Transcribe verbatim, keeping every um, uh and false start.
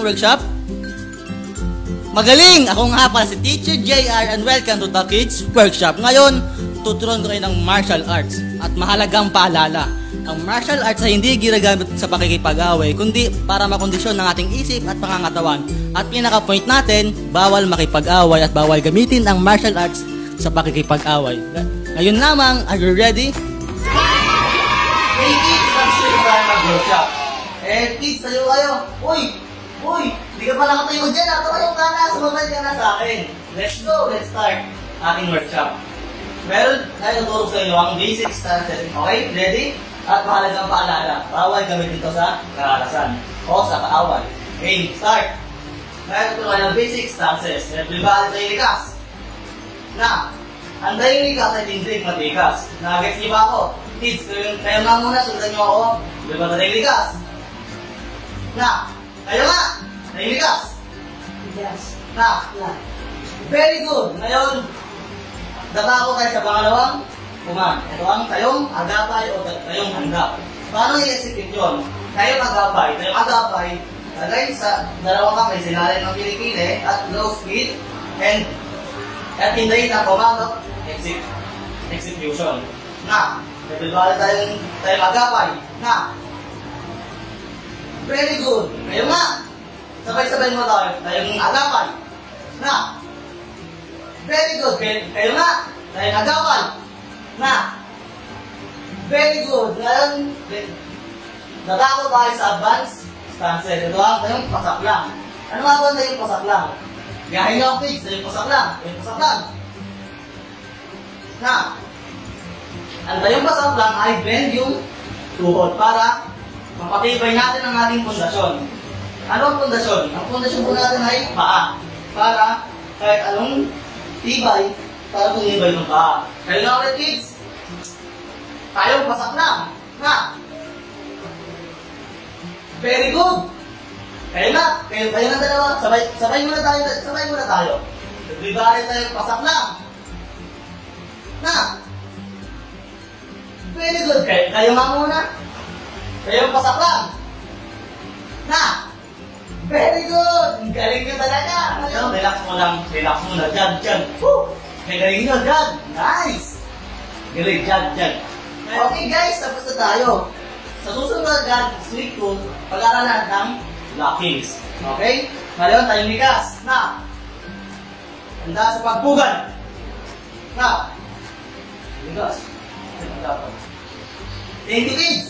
Workshop? Magaling! Ako nga pala si Teacher J R and welcome to the Kids Workshop. Ngayon, tuturuan ko kayo ng martial arts. At mahalagang paalala, ang martial arts ay hindi ginagamit sa pakikipag-away, kundi para makondisyon ng ating isip at pangangatawan. At pinaka-point natin, bawal makipag-away at bawal gamitin ang martial arts sa pakikipag-away. Ngayon lamang, are you ready? Hey kids, ang sila tayo mag-workshop. Eh kids, tayo kayo. Uy! Uy! Hindi ka pala nakatayo dyan. Nakatayo ka na. Sumabay ka na sa akin. Let's go. Let's start ating workshop. Well, tayo tuturo sa inyo ang basic stances. Okay? Ready? At mahalagang paalala. Bawal gamitin ito sa karanasan o sa kaaway. Okay, start. Tayo tuturo ng basic stances. Everybody tayo likas. Na, ang tayo likas ay tindig matikas. Nag-gets niyo ba ako? Kids, kayo, kayo nga muna. Sundan niyo ako. Everybody tayo likas. Na, kayo nga. Tayo likas. Yes. Na, Yeah. very good. Ngayon, daba ko tayo sa pangalawang command. Ito ang tayong agapay o tayong handa. Paano i-execute yun? Tayong agapay. Tayong agapay, lagay sa dalawang kamay, sinalin ng kilikili at low speed and at hindayin ang command of exec execution. Na, nabibala tayong tayong agapay. Na, very good. Ngayon nga, sabay-sabay mo tayo. Tayong agapay. Na, very good. Kayo nga, tayong agapay. Na, very good. Ngayon, dadako tayo sa advanced stances. Ito ang tayong pasak lang. Ano nga ba tayong pasak lang? Gahin nyo ang kids, tayong pasak lang. Tayong pasak lang. Na, ang tayong pasak lang ay bend yung tuhod para mapatibay natin ang ating pundasyon. Ano ang pundasyon? Ang pundasyon po natin ay paa. Para kahit anong tibay, para tumibay ng paa. Kayo na ulit kids. Tayong pasak lang. Na. Very good. Kayo na. Kayo, kayo na dalawa. Sabay, sabay muna tayo. Sabay muna tayo. Nagbibali tayong pasak lang. Na. Very good. Kayo, kayo nga muna. Kayong pasak lang. Na. Very good. Ang galing nyo talaga. Ngayon, relax mo lang. Relax mo na. Diyan, diyan. Woo! May galing nyo. Diyan. Nice. Galing. Diyan, diyan. Okay guys, tapos na tayo. Sa susunod na week two, pag-aaralan ng blockings. Okay? Ngayon, tayong likas. Na. Handa sa pagbugan. Na. Likas. Thank you kids.